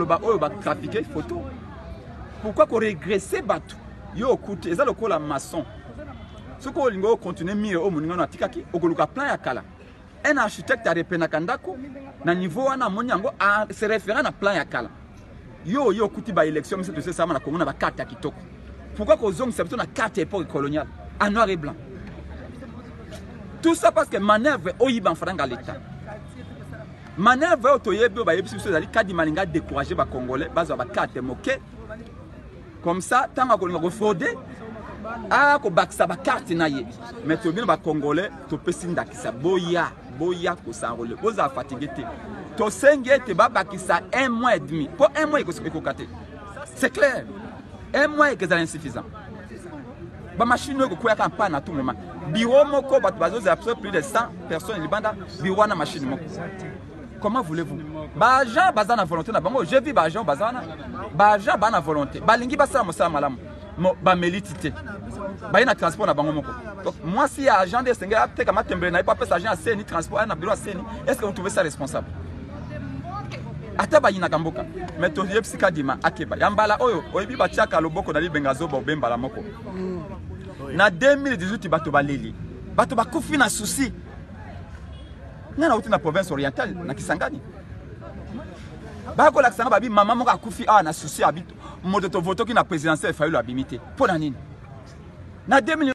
trafiquer photo. Pourquoi qu'on régresse bateau? Yo écoute, ils ont le col à maçon. Ce qu'on va continuer mieux au monde na tikaki, au koluka plan ya kala. Un architecte a repena kandako na niveau ana monyango a se référent na plan ya kala. Yo kuti ba élection mais c'est ça na Congo na ba carte ya kitoko. Pourquoi qu'on zone c'est na carte époque coloniale en noir et blanc. Tout ça parce que manœuvre oyiba en franga l'état. Manœuvre otoyebe ba yebisi so zali kadi malinga décourager ba congolais bazo ba carte moqué. Comme ça tant que on frauder ah ko bakisa ba carte na ye mais to bien ba congolais to pesi ndakisa boya ko s'enrôler boza fatigué te to senge te ba bakisa 1 mois et demi pour 1 mois ko kate c'est clair 1 mois et que ça insuffisant ba machine ko kuya campagne à tout moment bureau moko ba bazo absorber plus de 100 personnes libanda bureau na machine moko. Comment voulez-vous? Baja bazana volonté na bango, je vis baja bazana. Baja bana volonté. Balingi basala mosala malamu. Ba melitité. Ba ina transport na bango moko. Donc moi si agent de senga apte kama tembe na pas agent à CNI transport na bureau à CNI, est-ce que vous trouvez ça responsable? Ata ba ina kamboka. Mais to yeb sika dima akeba. Yambala oyo, oyebi ba tiaka loboko na libengazo ba bembala moko. Na 2018 bato baleli. Bato bakufi na souci. Nana uti na province orientale na Kisangani. Bako la Kisangani babi maman moko akufi na souci habito. Moto to voto ki na présidentielle fayu la bimité. Pour na nini? Na 2000